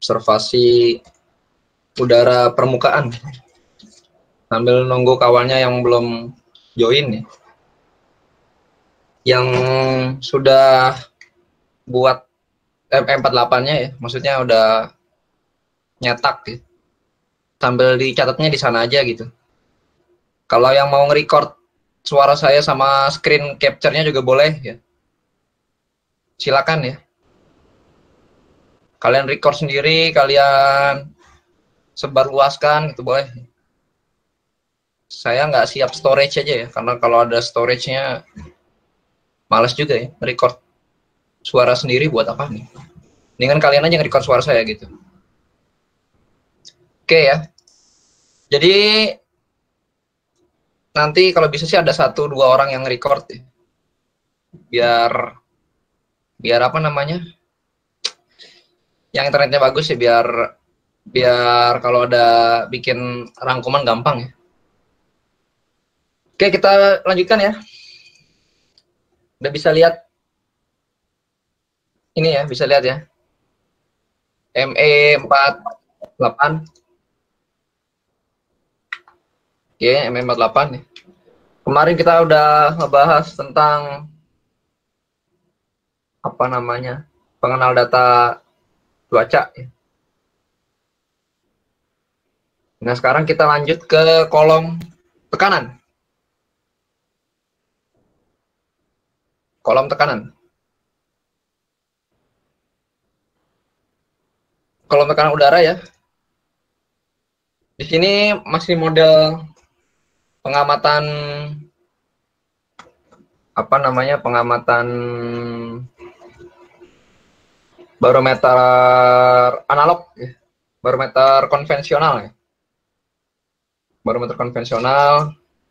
observasi udara permukaan sambil nunggu kawannya yang belum join nih, yang sudah buat MP48-nya ya, maksudnya udah nyetak gitu, sambil dicatatnya di sana aja gitu. Kalau yang mau nge-record suara saya sama screen capture-nya juga boleh ya, silakan ya. Kalian record sendiri, kalian sebarluaskan gitu boleh. Saya nggak siap storage aja ya, karena kalau ada storage-nya males juga ya record suara sendiri, buat apa nih. Ini kan kalian aja nge-record suara saya gitu. Oke ya. Jadi nanti kalau bisa sih ada 1-2 orang yang record ya. Biar apa namanya? Yang internetnya bagus ya, biar kalau ada bikin rangkuman gampang ya. Oke, kita lanjutkan ya. Udah bisa lihat ini ya, bisa lihat ya. ME48. Oke, ME48 nih. Kemarin kita udah ngebahas tentang apa namanya? Pengenal data cuaca ya. Nah, sekarang kita lanjut ke kolom tekanan. Kolom tekanan. Kolom tekanan udara ya. Di sini masih model pengamatan apa namanya? Pengamatan barometer analog ya. Barometer konvensional ya. Barometer konvensional.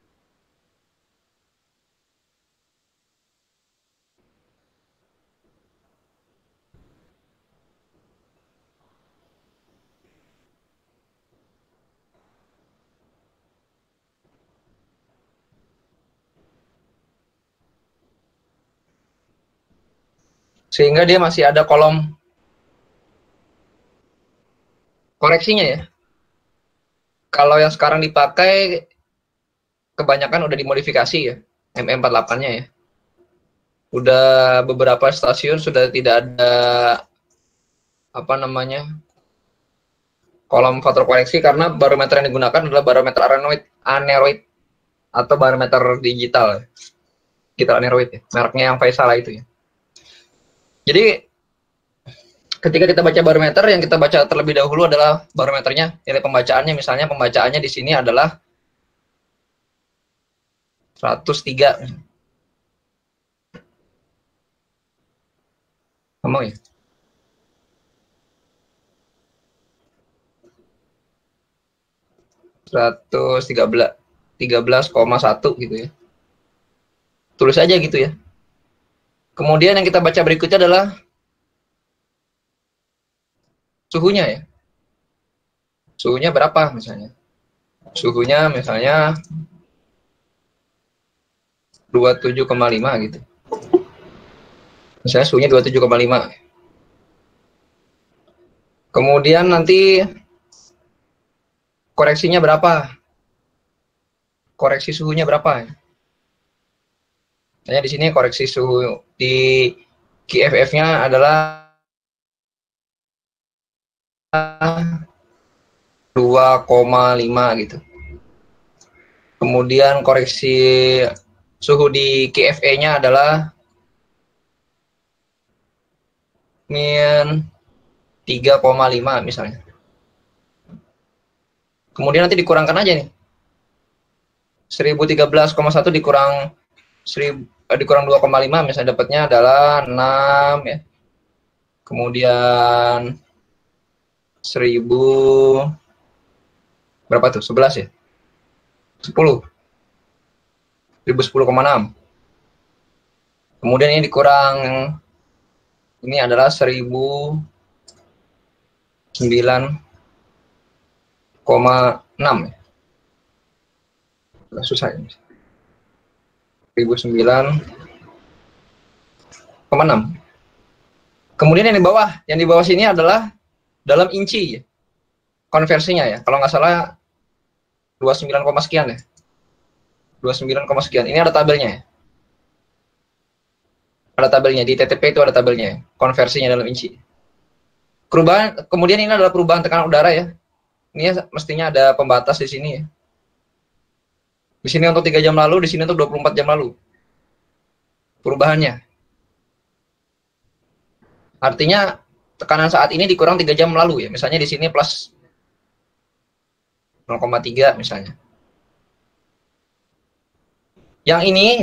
Sehingga dia masih ada kolom koreksinya ya. Kalau yang sekarang dipakai kebanyakan udah dimodifikasi ya, ME48-nya ya. Udah beberapa stasiun sudah tidak ada apa namanya? Kolom faktor koreksi, karena barometer yang digunakan adalah barometer aneroid atau barometer digital ya. Digital aneroid ya. Mereknya yang Faisal itu ya. Jadi ketika kita baca barometer, yang kita baca terlebih dahulu adalah barometernya, nilai pembacaannya. Misalnya pembacaannya di sini adalah 103. Ngomong ya. 13,1 gitu ya. Tulis aja gitu ya. Kemudian yang kita baca berikutnya adalah suhunya ya. Suhunya berapa misalnya? Suhunya misalnya 27,5 gitu. Misalnya suhunya 27,5. Kemudian nanti koreksinya berapa? Koreksi suhunya berapa? Misalnya di sini koreksi suhu di QFF-nya adalah 2,5 gitu. Kemudian koreksi suhu di KFE-nya adalah min 3,5 misalnya. Kemudian nanti dikurangkan aja nih. 1013,1 dikurang 2,5 misalnya, dapatnya adalah 6 ya. Kemudian 1000 berapa tuh? 11 ya? 10. 1010,6. Kemudian ini dikurang, ini adalah 1009,6 ya. Susah ini. 1009,6. Kemudian yang di bawah sini adalah dalam inci ya, konversinya ya. Kalau nggak salah 29, sekian ya. 29, sekian. Ini ada tabelnya ya. Ada tabelnya di TTP itu, ada tabelnya ya, konversinya dalam inci. Perubahan, kemudian ini adalah perubahan tekanan udara ya. Ini mestinya ada pembatas di sini ya. Di sini untuk 3 jam lalu, di sini untuk 24 jam lalu. Perubahannya. Artinya tekanan saat ini dikurang 3 jam lalu ya. Misalnya di sini plus 0,3 misalnya. Yang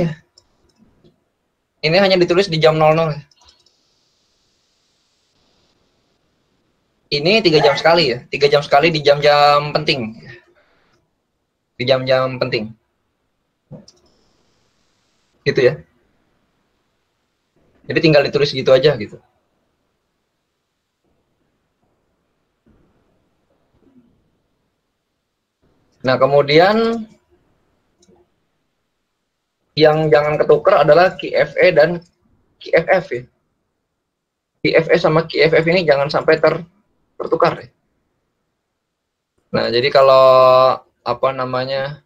ini hanya ditulis di jam 00 ya. Ini 3 jam sekali ya. 3 jam sekali di jam-jam penting. Di jam-jam penting. Gitu ya. Jadi tinggal ditulis gitu aja gitu. Nah, kemudian yang jangan ketukar adalah QFE dan QFF ya. QFE sama QFF ini jangan sampai tertukar ya. Nah, jadi kalau apa namanya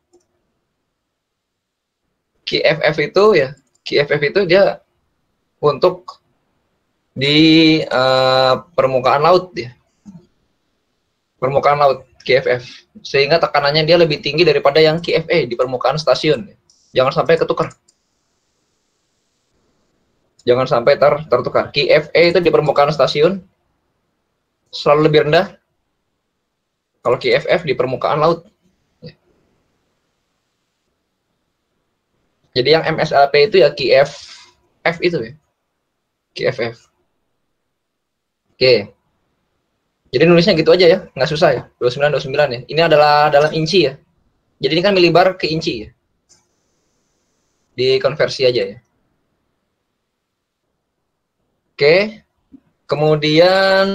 QFF itu ya, QFF itu dia untuk di permukaan laut ya. Permukaan laut QFF. Sehingga tekanannya dia lebih tinggi daripada yang QFE di permukaan stasiun. Jangan sampai ketukar. Jangan sampai tertukar. QFE itu di permukaan stasiun selalu lebih rendah. Kalau QFF di permukaan laut. Jadi yang MSLP itu ya QFF itu ya. QFF. Oke. Jadi nulisnya gitu aja ya, nggak susah ya. 29 ya. Ini adalah dalam inci ya. Jadi ini kan milibar ke inci ya. Dikonversi aja ya. Oke. Kemudian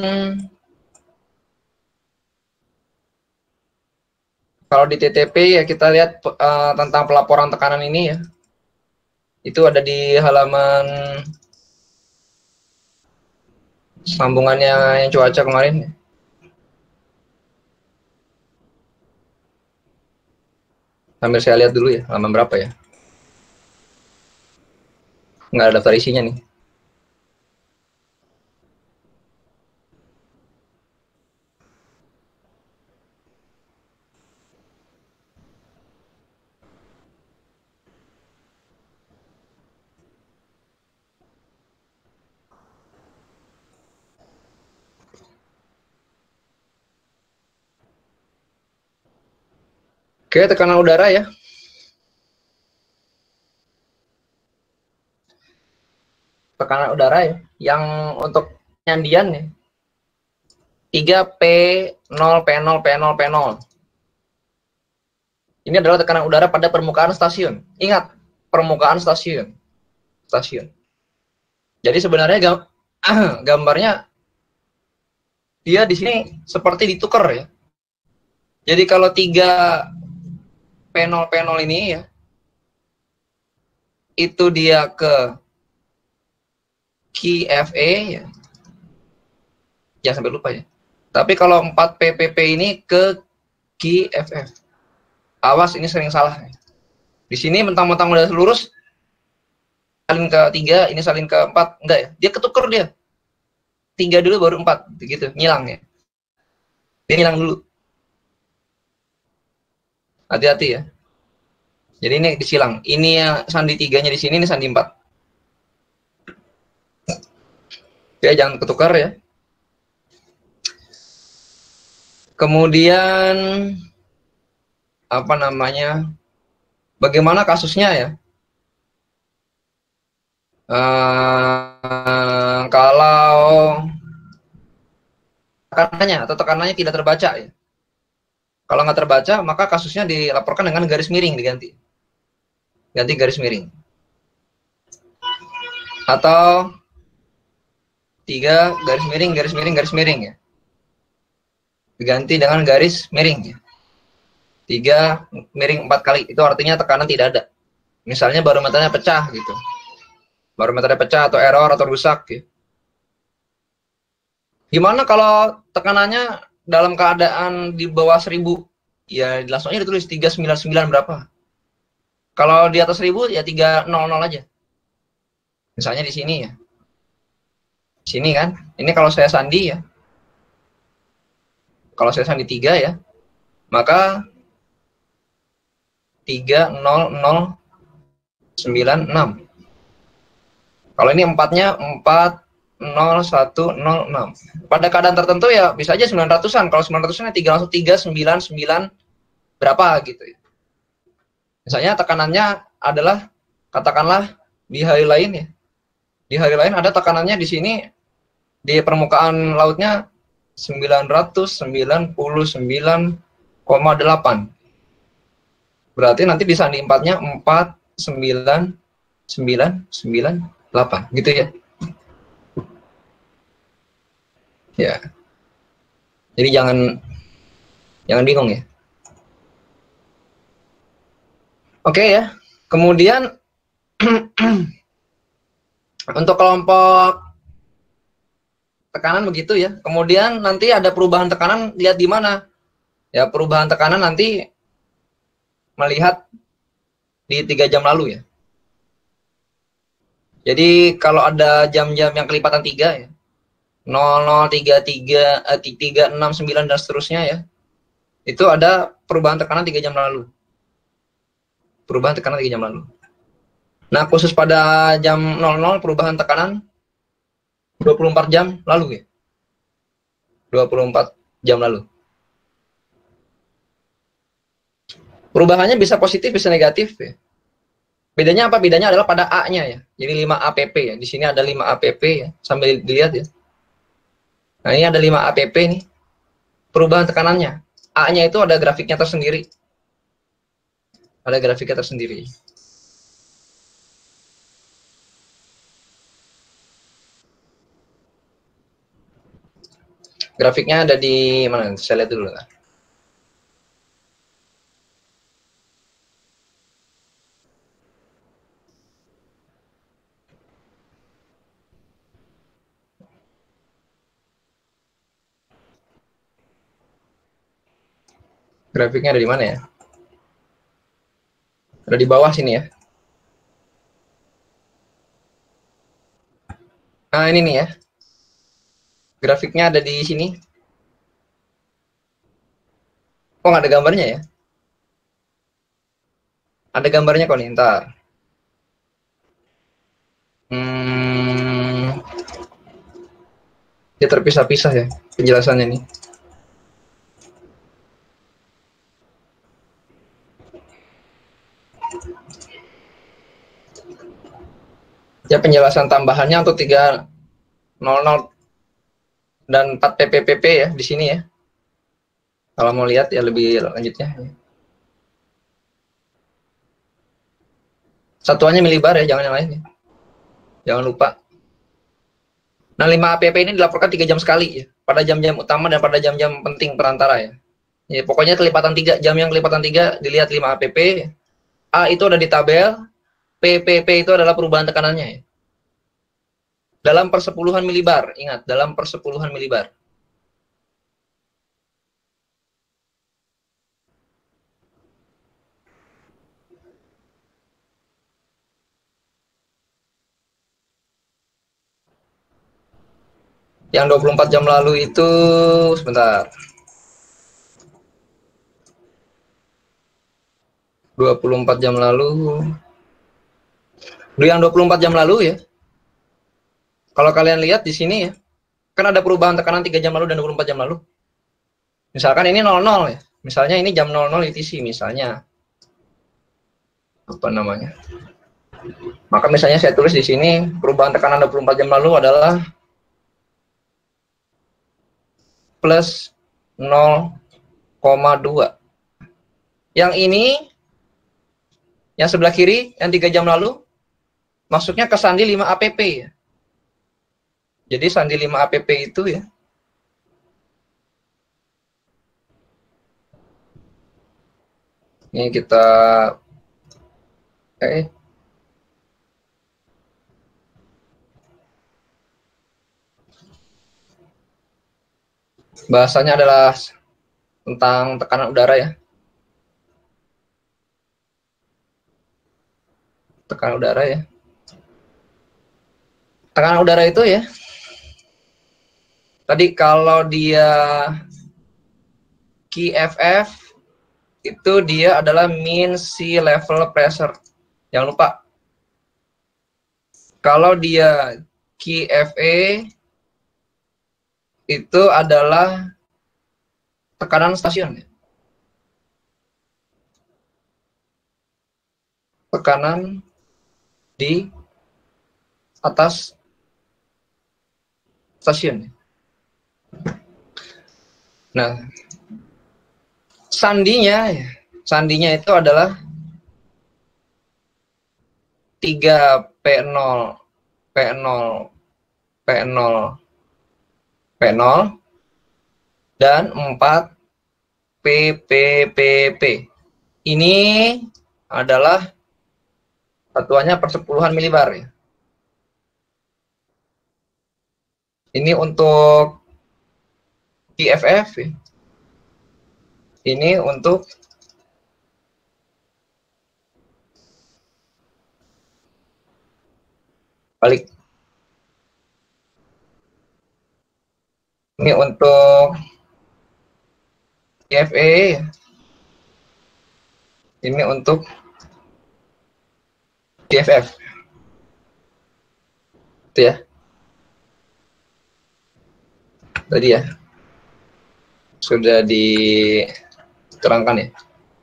kalau di TTP ya kita lihat tentang pelaporan tekanan ini ya. Itu ada di halaman sambungannya yang cuaca kemarin. Sambil saya lihat dulu ya, halaman berapa ya. Nggak ada daftar isinya nih. Oke, tekanan udara ya. Tekanan udara ya. Yang untuk penyandian ya. 3P0, P0, P0, P0. Ini adalah tekanan udara pada permukaan stasiun. Ingat, permukaan stasiun. Stasiun. Jadi sebenarnya gambarnya dia di sini seperti ditukar ya. Jadi kalau 3 P0 ini ya, itu dia ke QFE ya. Jangan sampai lupa ya. Tapi kalau 4 PPP ini ke QFF. Awas, ini sering salah. Di sini mentang-mentang udah lurus, salin ke 3, ini salin ke 4. Enggak ya, dia ketuker dia. 3 dulu baru 4, gitu, ngilang ya. Dia ngilang dulu. Hati-hati ya. Jadi ini disilang. Ini ya sandi 3-nya di sini, ini sandi 4. Ya, jangan ketukar ya. Kemudian apa namanya? Bagaimana kasusnya ya? Kalau tekanannya tidak terbaca ya. Kalau nggak terbaca, maka kasusnya dilaporkan dengan garis miring diganti. Ganti garis miring. Atau 3 garis miring, garis miring, garis miring ya. Diganti dengan garis miring ya. 3 miring 4 kali. Itu artinya tekanan tidak ada. Misalnya barometernya pecah gitu. Barometernya pecah atau error atau rusak ya. Gimana kalau tekanannya dalam keadaan di bawah 1000? Ya langsung aja ditulis 399 berapa. Kalau di atas 1000 ya 300 aja. Misalnya di sini ya. Sini kan. Ini kalau saya sandi ya. Kalau saya sandi 3 ya. Maka 30096. Kalau ini 4-nya 40106. Pada keadaan tertentu ya bisa aja 900-an. Kalau 900-an ya 3 langsung 399 berapa gitu ya. Misalnya tekanannya adalah katakanlah di hari lain ya. Di hari lain ada tekanannya di sini di permukaan lautnya 999,8. Berarti nanti di sandi 4-nya 49998 gitu ya. Ya. Jadi jangan bingung ya. Oke ya. Kemudian untuk kelompok tekanan begitu ya. Kemudian nanti ada perubahan tekanan, lihat di mana. Ya, perubahan tekanan nanti melihat di 3 jam lalu ya. Jadi kalau ada jam-jam yang kelipatan 3 ya. 0033 369 dan seterusnya ya. Itu ada perubahan tekanan 3 jam lalu. Perubahan tekanan 3 jam lalu. Nah, khusus pada jam 00 perubahan tekanan 24 jam lalu ya. 24 jam lalu. Perubahannya bisa positif, bisa negatif ya. Bedanya apa? Bedanya adalah pada A-nya ya. Jadi 5 APP ya. Di sini ada 5 APP ya. Sambil dilihat ya. Nah, ini ada 5 APP nih. Perubahan tekanannya. A-nya itu ada grafiknya tersendiri. Ada grafiknya tersendiri. Grafiknya ada di mana? Saya lihat dulu lah. Grafiknya ada di mana ya? Ada di bawah sini ya. Nah, ini nih ya. Grafiknya ada di sini. Kok nggak ada gambarnya ya? Ada gambarnya kok nih, ntar. Dia terpisah-pisah ya penjelasannya nih. Ya penjelasan tambahannya untuk 300 dan 4 PPPP ya di sini ya. Kalau mau lihat ya lebih lanjutnya. Satuannya milibar ya, jangan yang lain ya. Jangan lupa. Nah, 5 APP ini dilaporkan 3 jam sekali ya. Pada jam-jam utama dan pada jam-jam penting perantara ya. Ya, pokoknya kelipatan 3, jam yang kelipatan 3 dilihat 5 APP. A itu ada di tabel, PPP itu adalah perubahan tekanannya ya. Dalam persepuluhan milibar, ingat, dalam persepuluhan milibar. Yang 24 jam lalu itu, sebentar. 24 jam lalu. Yang 24 jam lalu ya. Kalau kalian lihat di sini ya, kan ada perubahan tekanan 3 jam lalu dan 24 jam lalu. Misalkan ini 00 ya. Misalnya ini jam 00 UTC misalnya. Apa namanya? Maka misalnya saya tulis di sini perubahan tekanan 24 jam lalu adalah plus 0,2. Yang ini, yang sebelah kiri, yang 3 jam lalu, masuknya ke sandi 5 APP ya. Jadi sandi 5 APP itu ya. Ini kita Bahasanya adalah tentang tekanan udara ya. Tekanan udara ya. Tekanan udara itu ya. Tadi kalau dia QFF itu dia adalah mean sea level pressure. Jangan lupa. Kalau dia QFA itu adalah tekanan stasiun. Tekanan di atas stasiun. Nah, sandinya itu adalah 3P0 P0 P0 P0 dan 4 PPPP. Ini adalah satuannya persepuluhan milibar ya. Ini untuk PFF ya. Ini untuk balik. Ini untuk PFA. Ini untuk PFF. Itu ya. Tadi ya. Sudah diterangkan ya.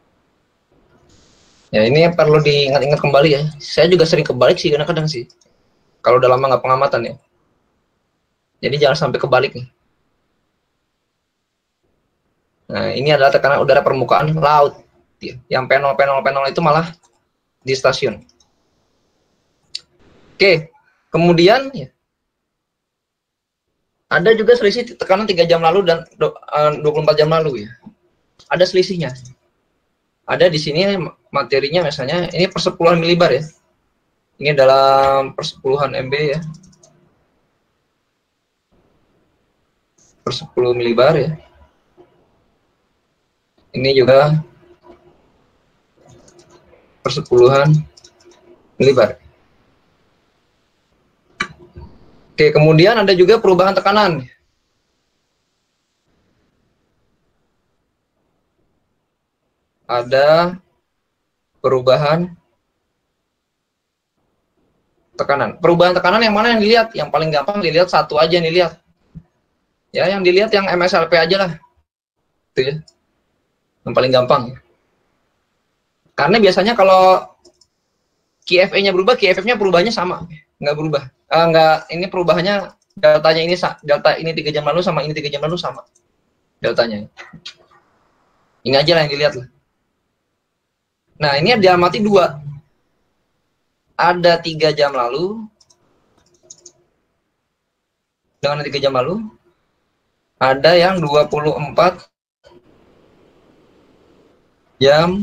Ya ini perlu diingat-ingat kembali ya. Saya juga sering kebalik sih kadang-kadang sih. Kalau udah lama nggak pengamatan ya. Jadi jangan sampai kebalik nih. Nah ini adalah tekanan udara permukaan laut. Yang P0 itu malah di stasiun. Oke, kemudian ya, ada juga selisih tekanan 3 jam lalu dan 24 jam lalu ya. Ada selisihnya. Ada di sini materinya misalnya ini persepuluhan milibar ya. Ini dalam persepuluhan MB ya. Persepuluh milibar ya. Ini juga persepuluhan milibar. Oke, kemudian ada juga perubahan tekanan. Ada perubahan tekanan. Perubahan tekanan yang mana yang dilihat? Yang paling gampang dilihat satu aja yang dilihat. Ya, yang dilihat yang MSLP aja lah. Itu ya. Yang paling gampang. Karena biasanya kalau QFA-nya berubah, QFF-nya perubahannya sama. Nggak berubah. Nggak, ini perubahannya, deltanya ini, delta ini 3 jam lalu sama ini 3 jam lalu sama. Deltanya. Ini aja lah yang dilihat lah. Nah, ini diamati 2. Ada 3 jam lalu. Dengan 3 jam lalu. Ada yang 24 jam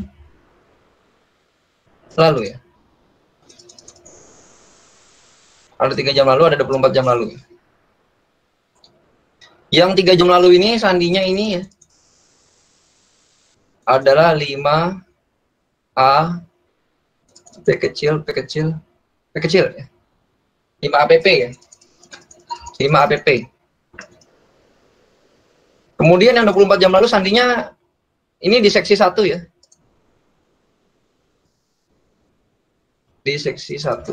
lalu ya. Ada 3 jam lalu, ada 24 jam lalu. Yang 3 jam lalu ini sandinya ini ya. Adalah 5A P kecil ya. 5 APP ya. 5 APP. Kemudian yang 24 jam lalu sandinya ini di seksi 1 ya. Di seksi 1.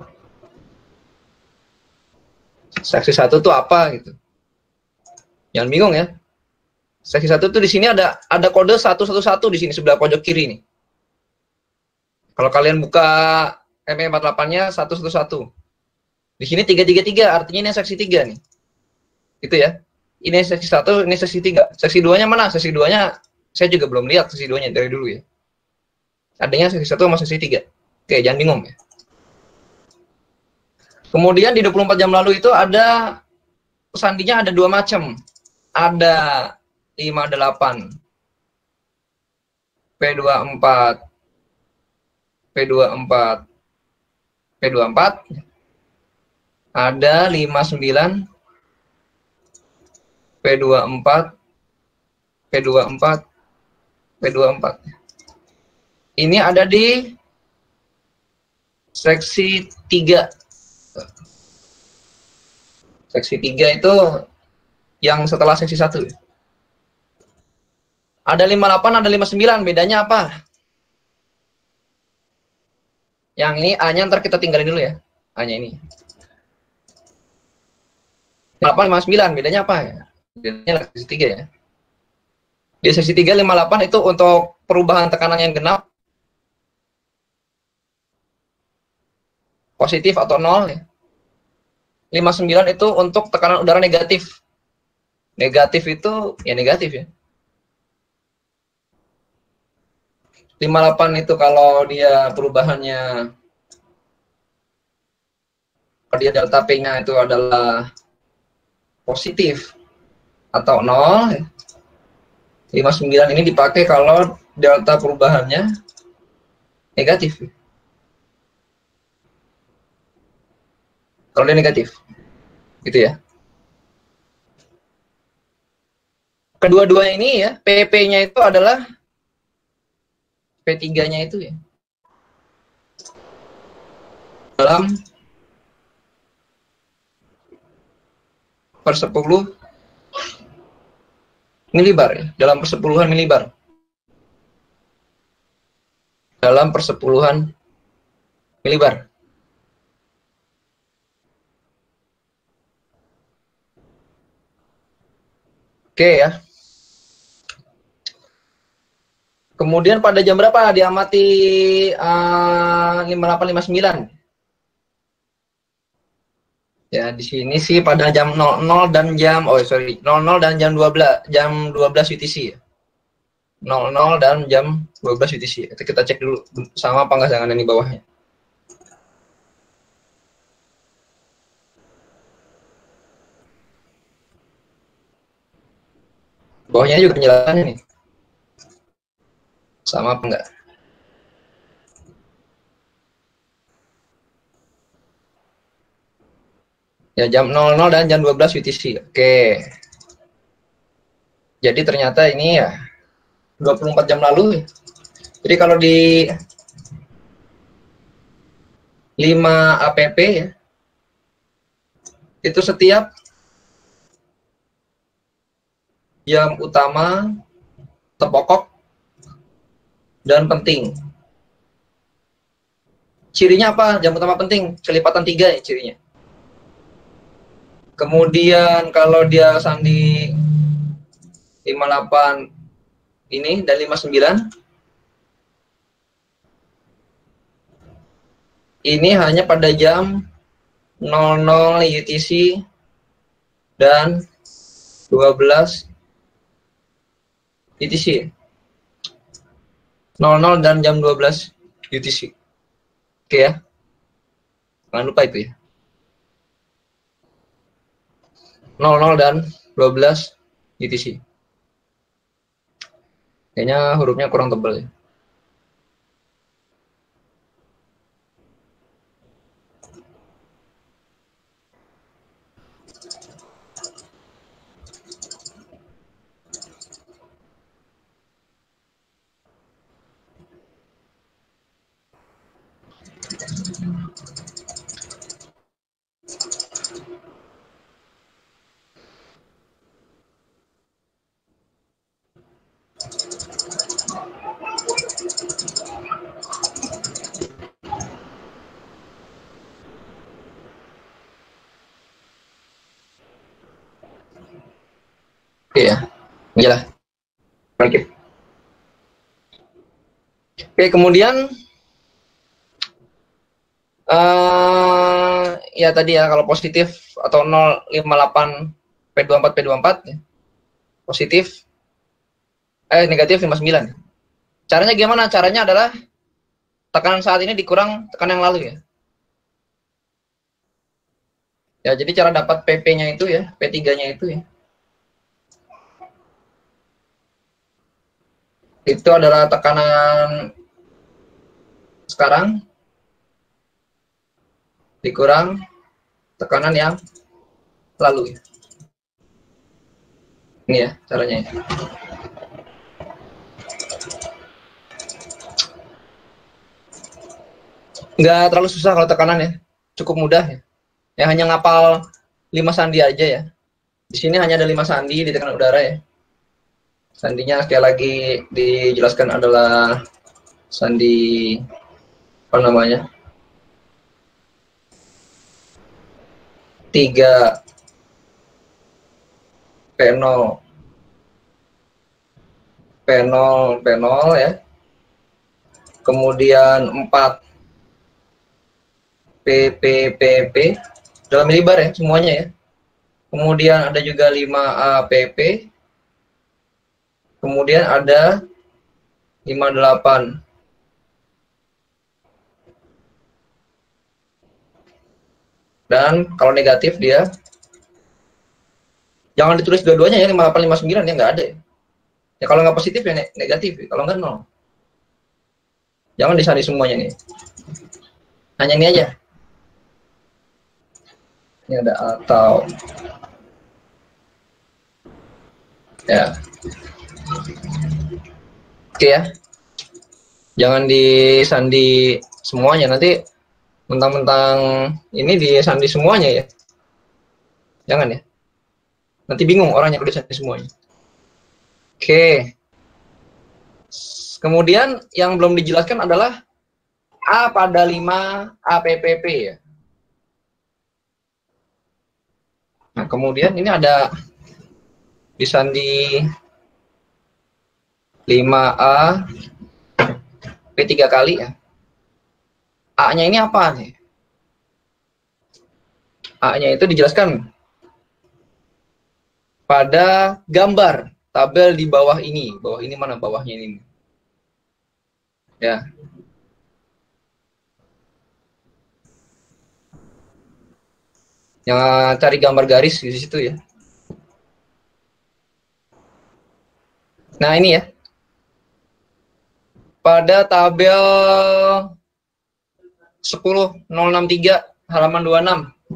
Seksi 1 itu apa gitu. Jangan bingung ya. Seksi 1 itu di sini ada kode 111 di sini sebelah pojok kiri nih. Kalau kalian buka ME48-nya 111. Di sini 333, artinya ini seksi 3 nih. Itu ya. Ini seksi 1, ini seksi 3. Seksi 2-nya mana? Seksi 2-nya saya juga belum lihat seksi 2-nya dari dulu ya. Adanya seksi 1 sama seksi 3. Oke, jangan bingung ya. Kemudian di 24 jam lalu itu ada sandinya ada 2 macam. Ada 58 P24 P24 P24 ada 59 P24 P24, P24. Ini ada di seksi 3. Seksi 3 itu yang setelah seksi 1. Ada 58, ada 59, bedanya apa? Yang ini A-nya ntar kita tinggalin dulu ya. A-nya ini. 58, 59, bedanya apa ya? Bedanya seksi 3 ya. Di seksi 3, 58 itu untuk perubahan tekanan yang genap. Positif atau 0 ya. 59 itu untuk tekanan udara negatif. Negatif itu ya negatif ya. 58 itu kalau dia perubahannya, kalau dia delta P-nya itu adalah positif atau 0. 59 ini dipakai kalau delta perubahannya negatif. Kalau dia negatif. Gitu ya. Kedua-dua ini ya, PP-nya itu adalah P3-nya itu ya. Dalam per 10 milibar ya, dalam persepuluhan milibar. Dalam persepuluhan milibar. Oke ya. Kemudian pada jam berapa diamati 5859? Ya, di sini sih pada jam 00 dan jam 00 dan jam 12 UTC ya. 00 dan jam 12 UTC. Kita cek dulu sama apa enggak jangan di bawahnya. Bawahnya juga penjelasannya nih. Sama apa enggak? Ya, jam 00 dan jam 12 UTC. Oke. Jadi ternyata ini ya 24 jam lalu. Jadi kalau di 5 APP ya, itu setiap jam utama, terpokok, dan penting. Cirinya apa? Jam utama penting, kelipatan 3 ya cirinya. Kemudian kalau dia sandi 58 ini dan 59, ini hanya pada jam 00 UTC dan 12 UTC. 00 dan jam 12 UTC. Oke ya. Jangan lupa itu ya. 00 dan 12 UTC. Kayaknya hurufnya kurang tebal ya. Oke ya. Iyalah. Oke. Oke, kemudian ya tadi ya kalau positif atau 058 P24 P24 ya. Positif negatif 59. Caranya gimana? Caranya adalah tekanan saat ini dikurang tekanan yang lalu ya. Ya, jadi cara dapat PP-nya itu ya, P3-nya itu ya. Itu adalah tekanan sekarang dikurang tekanan yang lalu ya. Ini ya caranya ya. Nggak terlalu susah kalau tekanan ya, cukup mudah ya. Ya hanya ngapal 5 sandi aja ya. Di sini hanya ada 5 sandi di tekanan udara ya. Sandinya sekali lagi dijelaskan adalah sandi apa namanya? 3 P0 P0 P0 ya. Kemudian 4 PPPP dalam milibar ya semuanya ya. Kemudian ada juga 5 APP. Kemudian ada 58 dan kalau negatif dia jangan ditulis dua-duanya ya, 58 59 ya, nggak ada ya. Ya kalau nggak positif ya negatif, kalau nggak nol. Jangan disari semuanya nih. Hanya ini aja. Ini ada atau ya. Oke ya. Jangan disandi semuanya, nanti mentang-mentang ini disandi semuanya ya. Jangan ya. Nanti bingung orangnya kalau disandi semuanya. Oke. Kemudian yang belum dijelaskan adalah A pada 5 APPP ya. Nah, kemudian ini ada disandi 5A P3 kali ya. A-nya ini apa nih? A-nya itu dijelaskan pada gambar tabel di bawah ini. Bawah ini mana? Bawahnya ini. Ya. Yang cari gambar garis di situ ya. Nah, ini ya. Pada tabel 10063 halaman 26.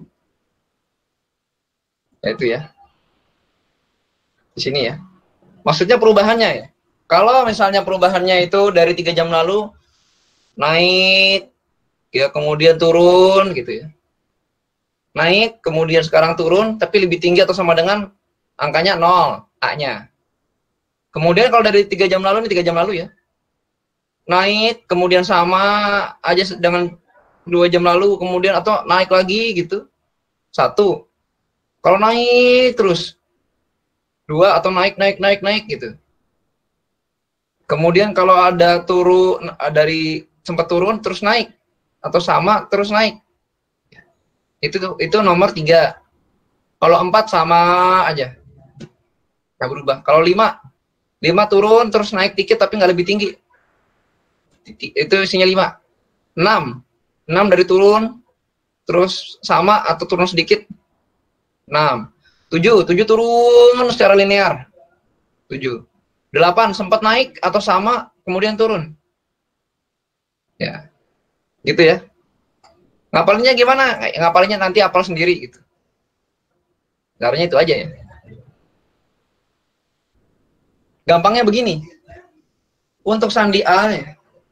Ya, itu ya. Di sini ya. Maksudnya perubahannya ya. Kalau misalnya perubahannya itu dari 3 jam lalu naik ya, kemudian turun gitu ya. Naik, kemudian sekarang turun, tapi lebih tinggi atau sama dengan angkanya 0, A-nya. Kemudian kalau dari 3 jam lalu, ini 3 jam lalu ya. Naik, kemudian sama aja dengan 2 jam lalu, kemudian atau naik lagi gitu. 1. Kalau naik terus. 2 atau naik gitu. Kemudian kalau ada turun, dari sempat turun terus naik atau sama terus naik. Itu nomor 3. Kalau 4 sama aja. Nggak berubah. Kalau 5 turun terus naik dikit tapi nggak lebih tinggi. Itu isinya 5. 6 dari turun terus sama atau turun sedikit. 6. 7 turun secara linear. 7. 8 sempat naik atau sama kemudian turun. Ya. Gitu ya. Ngapalinnya gimana? Ngapalinnya nanti hafal sendiri gitu. Caranya itu aja ya. Gampangnya begini. Untuk sandi A ya.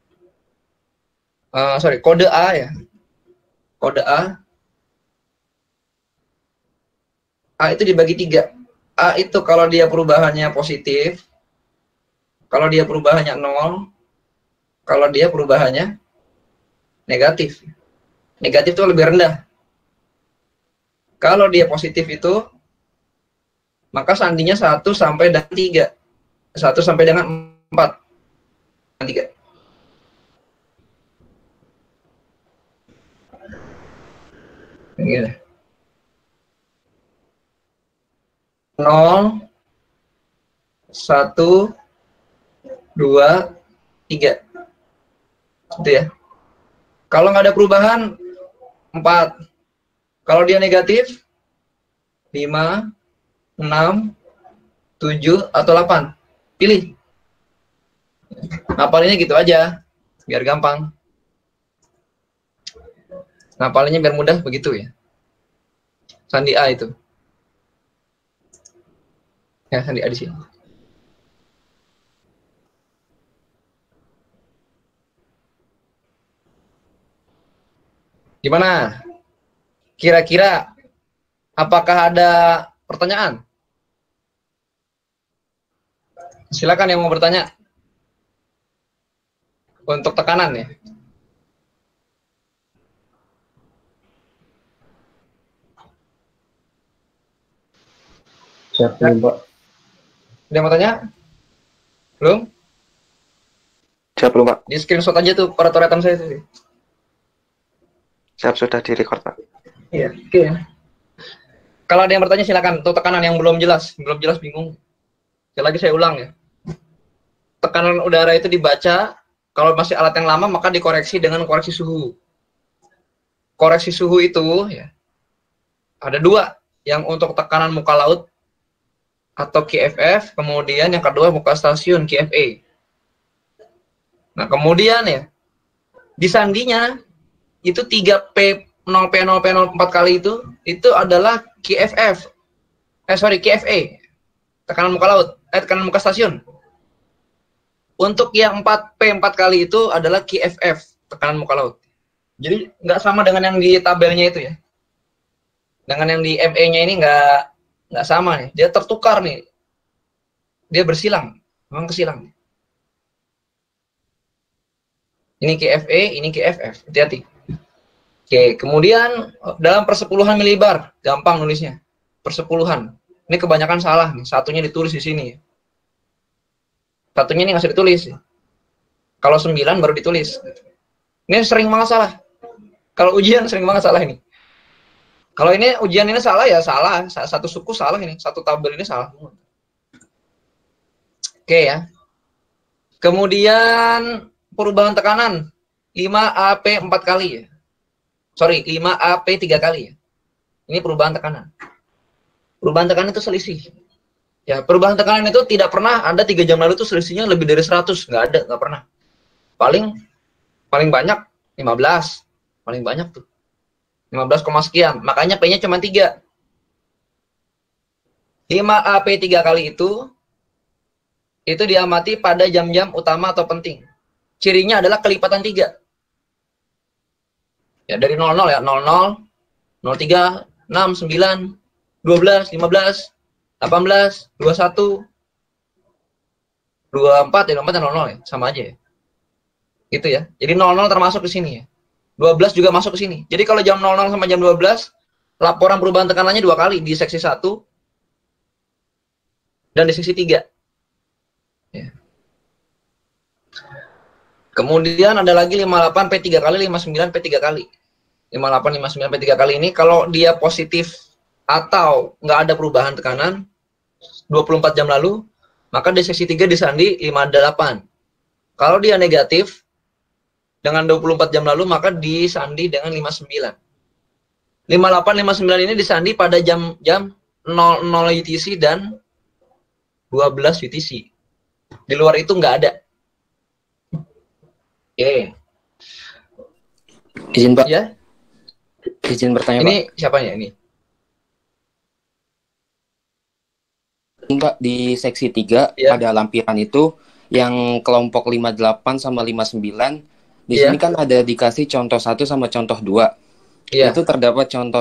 Kode A ya. Kode A. A itu dibagi 3. A itu kalau dia perubahannya positif. Kalau dia perubahannya 0. Kalau dia perubahannya negatif. Negatif itu lebih rendah. Kalau dia positif itu, maka sandinya 1 sampai dengan 3. 1 sampai dengan 4. 3. Gitu. 0, 1, 2, 3. Gitu ya. Kalau nggak ada perubahan, 4. Kalau dia negatif, 5, 6, 7, atau 8. Pilih. Ngapalinnya gitu aja, biar gampang. Ngapalinnya biar mudah begitu ya. Sandi A itu. Ya, sandi A di sini. Gimana? Kira-kira apakah ada pertanyaan? Silakan yang mau bertanya. Untuk tekanan ya. Siap belum, Pak? Ada yang mau tanya? Belum? Siap belum, Pak? Di screenshot aja tuh coretan saya tuh. Siap, sudah di-record, Pak. Iya, oke. Kalau ada yang bertanya silakan. Untuk tekanan yang belum jelas bingung. Sekali lagi saya ulang ya. Tekanan udara itu dibaca, kalau masih alat yang lama maka dikoreksi dengan koreksi suhu. Koreksi suhu itu ya ada dua, yang untuk tekanan muka laut atau KFF, kemudian yang kedua muka stasiun KFA. Nah, kemudian ya di sandinya itu 3P 0P0P04 kali itu adalah KFF. KFA. Tekanan muka laut, tekanan muka stasiun. Untuk yang 4P4 kali itu adalah KFF, tekanan muka laut. Jadi nggak sama dengan yang di tabelnya itu ya. Dengan yang di ME-nya ini nggak sama nih. Dia tertukar nih. Dia bersilang, memang kesilang. Ini KFA, ini KFF. Hati-hati. Oke, kemudian dalam persepuluhan milibar, gampang nulisnya. Persepuluhan. Ini kebanyakan salah nih. Satunya ditulis di sini. Satunya ini nggak usah ditulis. Kalau 9 baru ditulis. Ini sering banget salah. Kalau ujian sering banget salah ini. Kalau ini ujian ini salah ya salah. Satu suku salah ini. Satu tabel ini salah. Oke ya. Kemudian perubahan tekanan 5AP 4 kali ya. Sorry, 5AP 3 kali ya. Ini perubahan tekanan. Perubahan tekanan itu selisih. Ya, perubahan tekanan itu tidak pernah ada 3 jam lalu itu selisihnya lebih dari 100. Nggak ada, nggak pernah. Paling banyak 15. Paling banyak tuh. 15, sekian. Makanya P-nya cuma 3. 5AP 3 kali itu diamati pada jam-jam utama atau penting. Cirinya adalah kelipatan 3. Ya, dari 00 ya, 00, 03, 6, 9, 12, 15, 18, 21, 24, ya 24 dan 00 ya, sama aja ya. Gitu ya. Jadi 00 termasuk ke sini ya. 12 juga masuk ke sini. Jadi kalau jam 00 sama jam 12, laporan perubahan tekanannya 2 kali, di seksi 1 dan di seksi 3. Ya. Kemudian ada lagi 58 P3 kali, 59 P3 kali. 58, 59 P3 kali ini kalau dia positif atau nggak ada perubahan tekanan 24 jam lalu, maka di seksi 3 disandi 58. Kalau dia negatif dengan 24 jam lalu, maka disandi dengan 59. 58, 59 ini disandi pada jam 00 UTC dan 12 UTC. Di luar itu nggak ada. Oke. Izin Pak. Ya. Izin bertanya ini Pak. Siapanya ini? Pak, di seksi 3 ya. Pada lampiran itu yang kelompok 58 sama 59 di sini kan ada dikasih contoh 1 sama contoh 2. Itu terdapat contoh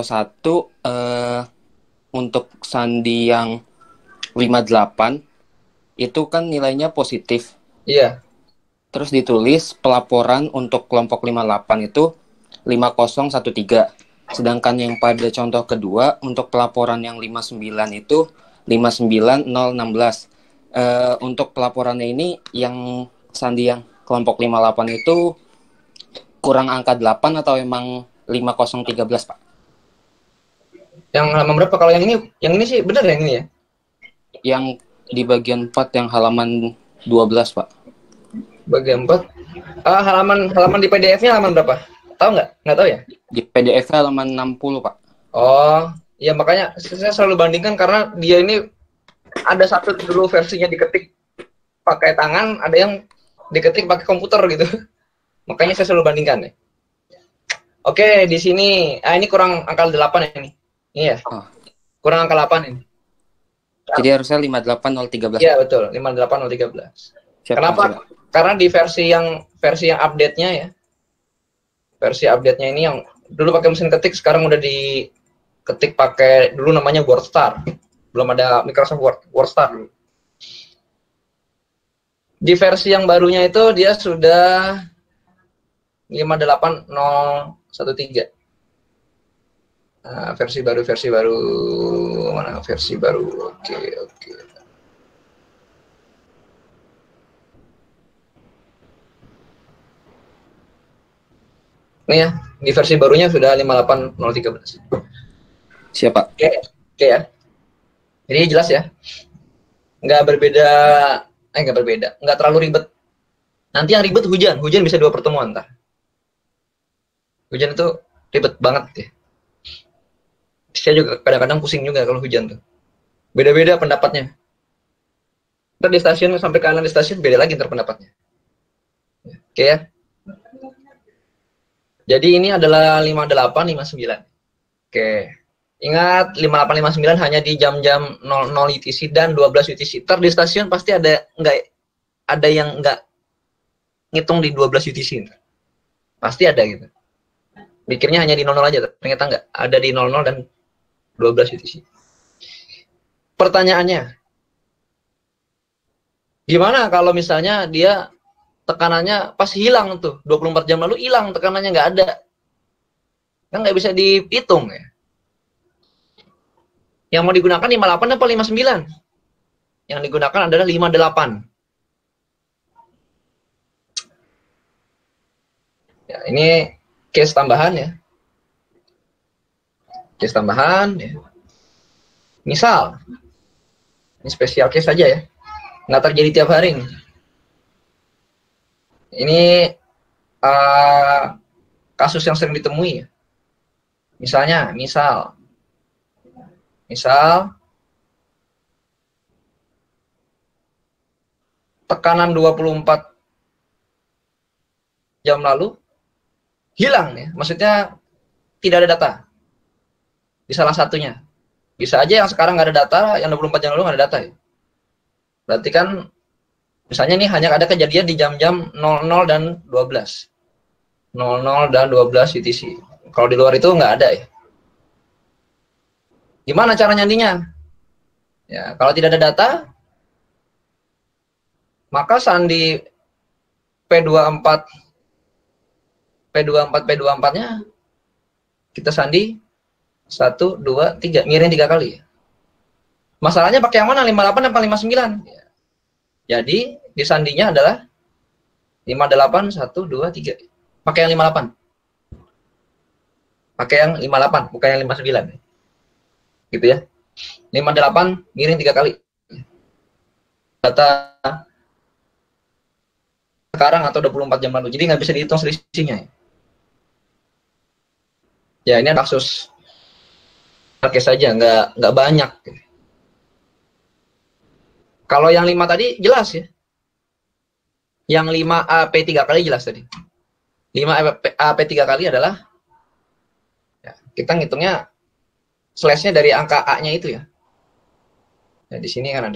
1 untuk sandi yang 58 itu kan nilainya positif. Iya. Terus ditulis pelaporan untuk kelompok 58 itu 5013. Sedangkan yang pada contoh kedua untuk pelaporan yang 59 itu 59016. Untuk pelaporannya ini yang sandi yang kelompok 58 itu kurang angka 8 atau emang 5013, Pak? Yang halaman berapa? Kalau yang ini sih benar yang ini ya? Yang di bagian 4 yang halaman 12, Pak. Bagian 4. Halaman di PDF-nya halaman berapa? Tahu nggak? Nggak tahu ya? Di PDF halaman 60, Pak. Oh, ya makanya saya selalu bandingkan karena dia ini ada satu dulu versinya diketik pakai tangan, ada yang diketik pakai komputer gitu. Makanya saya selalu bandingkan ya. Oke, di sini ini kurang angka 8 ini. Iya. Kurang angka 8 ini. Jadi harusnya 58013. Iya, betul. 58013. Kenapa? Karena di versi yang update-nya ya. Versi update-nya ini yang dulu pakai mesin ketik, sekarang udah diketik pakai, dulu namanya WordStar, belum ada Microsoft Word, WordStar dulu. Di versi yang barunya itu dia sudah 58013. Nah, versi baru mana versi baru? Oke. Ini ya, di versi barunya sudah 58013. Siapa? Oke ya. Jadi jelas ya. Nggak terlalu ribet. Nanti yang ribet hujan bisa 2 pertemuan entah. Hujan itu ribet banget ya. Saya juga kadang-kadang pusing juga kalau hujan tuh. Beda-beda pendapatnya. Ntar di stasiun sampai ke anak di stasiun beda lagi ntar pendapatnya. Oke ya. Jadi ini adalah 5859. Oke. Ingat 5859 hanya di jam-jam 00 UTC dan 12 UTC. Ntar di stasiun pasti ada yang nggak ngitung di 12 UTC. Pasti ada gitu. Mikirnya hanya di 00 aja, ternyata nggak. Ada di 00 dan 12 UTC. Pertanyaannya, gimana kalau misalnya dia tekanannya pas hilang tuh, 24 jam lalu hilang, tekanannya nggak ada. Kan nggak bisa dihitung ya. Yang mau digunakan 58 apa 59? Yang digunakan adalah 58. Ya, ini case tambahan ya. Case tambahan ya. Misal, ini spesial case saja ya. Nggak terjadi tiap hari nih. Ini kasus yang sering ditemui ya. Misal tekanan 24 jam lalu hilang ya. Maksudnya tidak ada data di salah satunya. Bisa aja yang sekarang nggak ada data, yang 24 jam lalu nggak ada data ya. Berarti kan misalnya nih hanya ada kejadian di jam-jam 00 dan 12. 00 dan 12 UTC. Kalau di luar itu nggak ada ya. Gimana cara nyandinya? Ya, kalau tidak ada data, maka sandi P24-nya kita sandi 1, 2, 3, miring 3 kali. Masalahnya pakai yang mana? 58 apa 59? Ya. Jadi di sandinya adalah 58, 1, 2, 3. Pakai yang 58. Pakai yang 58, bukan yang 59. Gitu ya. 58 miring 3 kali. Data sekarang atau 24 jam lalu. Jadi nggak bisa dihitung selisihnya. Ya ini kasus case saja, nggak banyak. Kalau yang 5 tadi jelas ya. Yang 5 AP 3 kali jelas tadi. 5 AP 3 kali adalah ya, kita ngitungnya slash-nya dari angka A-nya itu ya. Nah, di sini kan ada.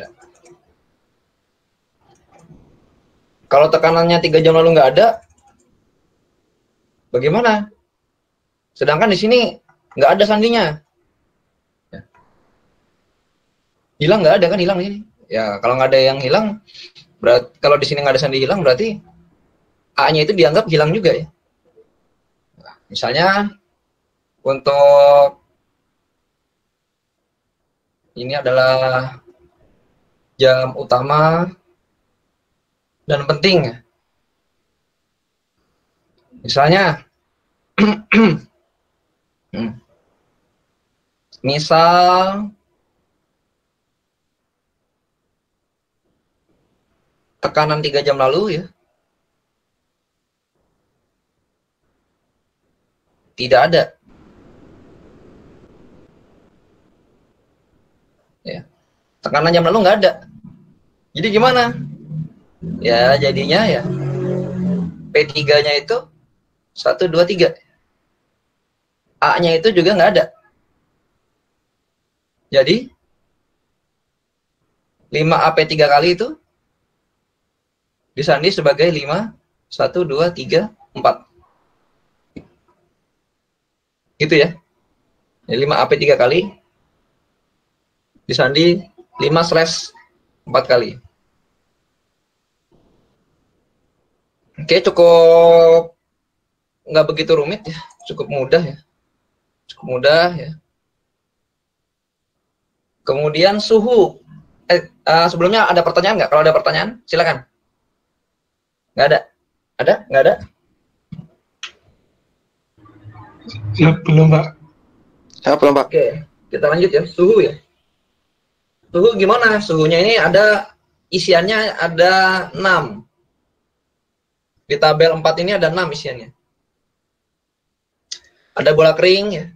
Kalau tekanannya 3 jam lalu nggak ada, bagaimana? Sedangkan di sini nggak ada sandinya. Ya. Hilang nggak ada kan, hilang ini. Ya kalau nggak ada yang hilang, berarti kalau di sini nggak ada sandi hilang, berarti A-nya itu dianggap hilang juga ya. Nah, misalnya untuk ini adalah jam utama dan penting. Misalnya, misal tekanan 3 jam lalu ya, tidak ada. Ya. Tekanan jam lalu nggak ada. Jadi gimana? Ya jadinya ya P3-nya itu 1, 2, 3. A-nya itu juga nggak ada. Jadi 5 AP 3 kali itu disandi sebagai 5, 1, 2, 3, 4. Gitu ya. 5AP 3 kali disandi 5/4 kali. Oke, cukup nggak begitu rumit ya, cukup mudah ya. Cukup mudah ya. Kemudian suhu. Sebelumnya ada pertanyaan nggak? Kalau ada pertanyaan, silakan. Nggak ada? Ada? Nggak ada? Ya, belum, Pak. Ya, belum, Pak. Oke, kita lanjut ya. Suhu ya. Suhu gimana? Suhunya ini ada, isiannya ada 6. Di tabel 4 ini ada 6 isiannya. Ada bola kering ya.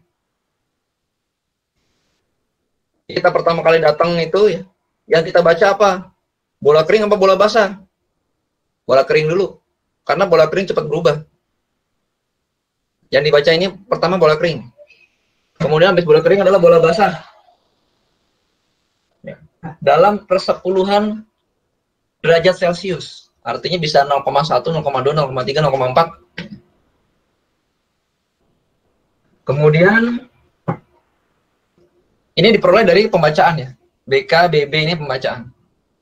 Kita pertama kali datang itu ya, yang kita baca apa? Bola kering apa bola basah? Bola kering dulu. Karena bola kering cepat berubah. Yang dibaca ini pertama bola kering. Kemudian habis bola kering adalah bola basah. Ya. Dalam persepuluhan derajat Celcius. Artinya bisa 0,1, 0,2, 0,3, 0,4. Kemudian ini diperoleh dari pembacaan ya. BK, BB ini pembacaan.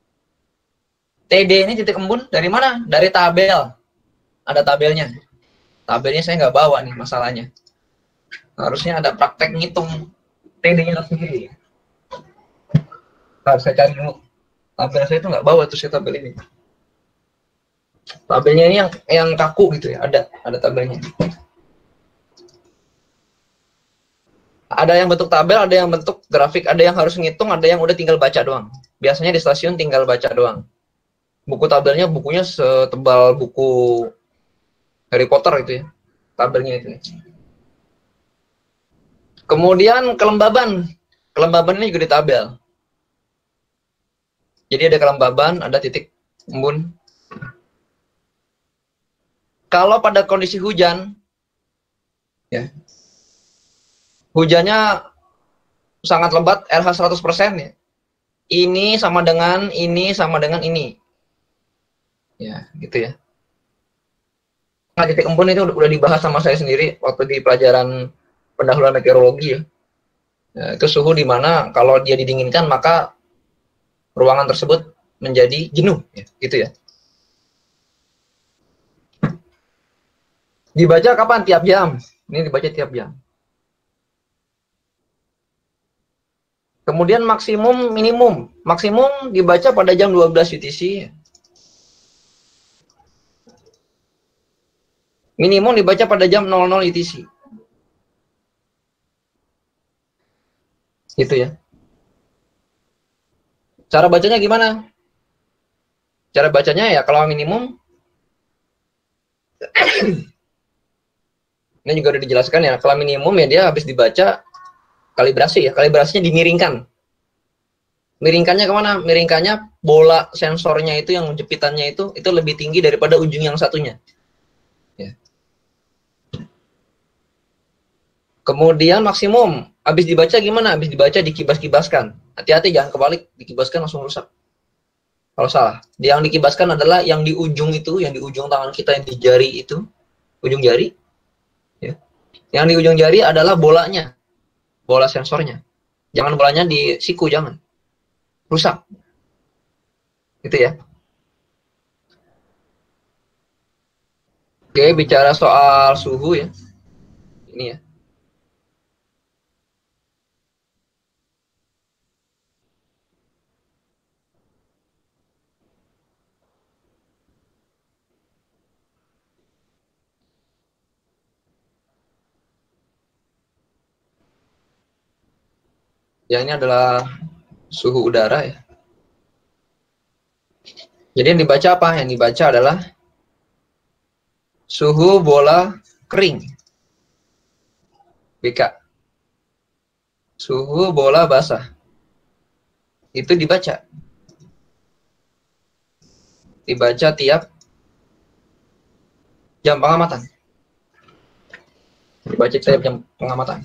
TD ini titik embun dari mana? Dari tabel. Ada tabelnya. Tabelnya saya nggak bawa nih masalahnya. Harusnya ada praktek ngitung TD-nya sendiri. Harus saya cari dulu. Tabel saya itu nggak bawa tuh si tabel ini. Tabelnya ini yang kaku gitu ya. Ada tabelnya. Ada yang bentuk tabel, ada yang bentuk grafik, ada yang harus ngitung, ada yang udah tinggal baca doang. Biasanya di stasiun tinggal baca doang. Buku tabelnya, bukunya setebal buku Harry Potter itu ya. Tabelnya itu. Kemudian kelembaban. Kelembaban ini juga di tabel. Jadi ada kelembaban, ada titik embun. Kalau pada kondisi hujan, ya, hujannya sangat lebat, RH 100% ya. Ini sama dengan ini sama dengan ini. Ya, gitu ya. Nah, titik embun itu udah dibahas sama saya sendiri waktu di pelajaran pendahuluan meteorologi ya. Ya, itu suhu di mana kalau dia didinginkan maka ruangan tersebut menjadi jenuh, ya, gitu ya. Dibaca kapan? Tiap jam. Ini dibaca tiap jam. Kemudian maksimum, minimum. Maksimum dibaca pada jam 12 UTC. Minimum dibaca pada jam 00 UTC. Gitu ya. Cara bacanya gimana? Cara bacanya ya kalau minimum ini juga udah dijelaskan ya. Kalau minimum ya dia habis dibaca kalibrasi ya. Kalibrasinya dimiringkan. Miringkannya kemana? Miringkannya bola sensornya itu yang jepitannya itu lebih tinggi daripada ujung yang satunya. Ya. Kemudian maksimum habis dibaca gimana? Habis dibaca dikibas-kibaskan. Hati-hati jangan kebalik, dikibaskan langsung rusak. Kalau salah, yang dikibaskan adalah yang di ujung itu, yang di ujung tangan kita yang di jari itu, ujung jari. Ya. Yang di ujung jari adalah bolanya, bola sensornya. Jangan bolanya di siku, jangan. Rusak. Gitu ya. Oke, bicara soal suhu ya. Ini ya. Ya, ini adalah suhu udara ya. Jadi yang dibaca apa? Yang dibaca adalah suhu bola kering. BK. Suhu bola basah. Itu dibaca. Dibaca tiap jam pengamatan. Dibaca tiap jam pengamatan.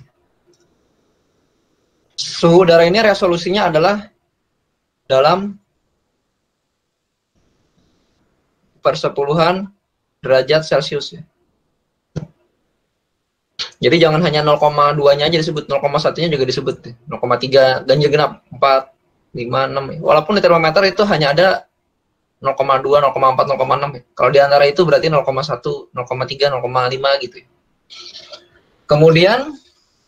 Suhu udara ini resolusinya adalah dalam persepuluhan derajat Celcius ya. Jadi jangan hanya 0,2-nya aja disebut, 0,1-nya juga disebut. 0,3 ganjil genap 4, 5, 6. Walaupun di termometer itu hanya ada 0,2, 0,4, 0,6. Kalau di antara itu berarti 0,1, 0,3, 0,5 gitu. Kemudian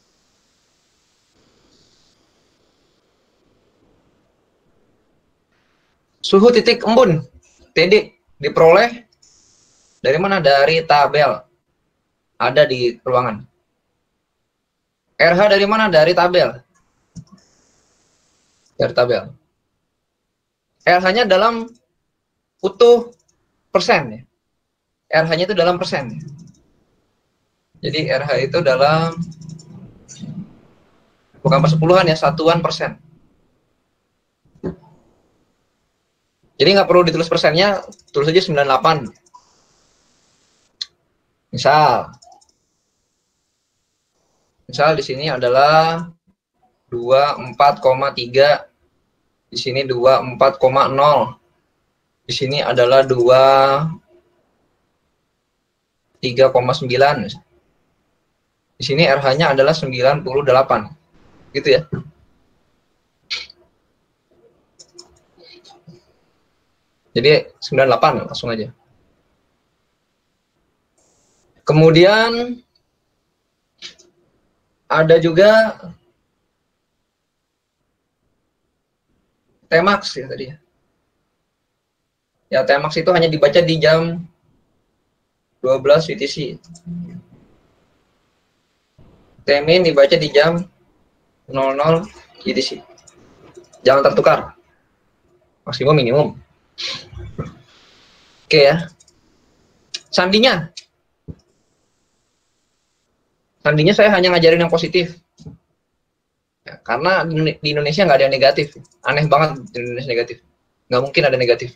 suhu titik embun TD diperoleh dari mana? Dari tabel. Ada di ruangan. RH dari mana? Dari tabel. Dari tabel. RH-nya dalam utuh persen ya. RH-nya itu dalam persen. Jadi RH itu dalam bukan persepuluhan ya, satuan persen. Jadi nggak perlu ditulis persennya, tulis aja 98. Misal di sini adalah 24,3, di sini 24,0, di sini adalah 23,9. Di sini RH-nya adalah 98. Gitu ya. Jadi 98 langsung aja. Kemudian ada juga Tmax ya tadi ya. Ya Tmax itu hanya dibaca di jam 12 UTC. Tmin dibaca di jam 00 UTC. Jangan tertukar. Maksimum minimum. Oke ya. Sandinya saya hanya ngajarin yang positif. Ya, karena di Indonesia nggak ada yang negatif. Aneh banget di Indonesia negatif. Nggak mungkin ada negatif.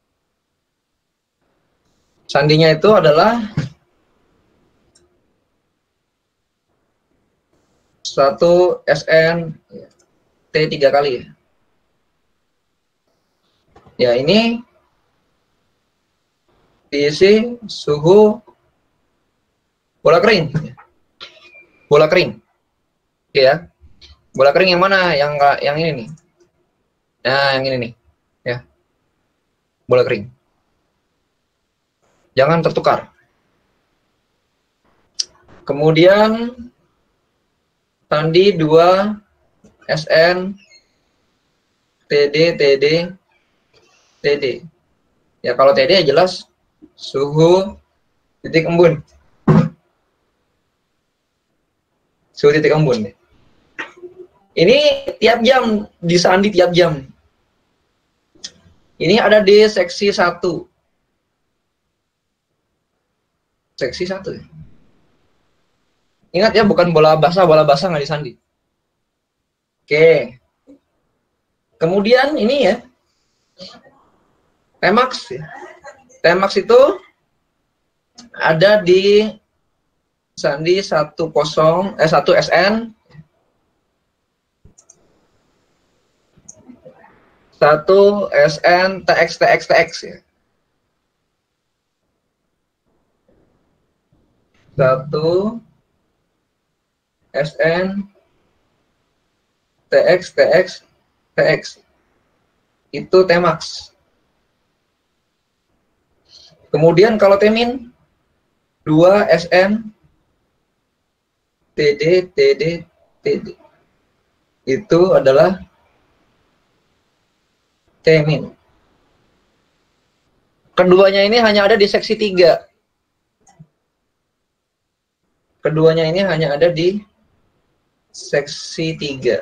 Sandinya itu adalah 1 SN T 3 kali ya. Ya ini diisi suhu bola kering. Bola kering. Oke ya. Bola kering yang mana? Yang ini nih. Nah, yang ini nih. Ya. Bola kering. Jangan tertukar. Kemudian sandi 2 SN TD TD TD. Ya kalau TD ya jelas suhu titik embun. Suhu titik embun. Ini tiap jam, disandi tiap jam. Ini ada di seksi 1. Seksi 1. Ingat ya, bukan bola basah nggak disandi. Oke. Kemudian ini ya, Tmax. Tmax itu ada di sandi 1 SN 1 SN TX ya. 1 SN TX itu Tmax. Kemudian kalau Tmin 2 SN TD itu adalah Tmin. Keduanya ini hanya ada di seksi 3. Keduanya ini hanya ada di seksi 3.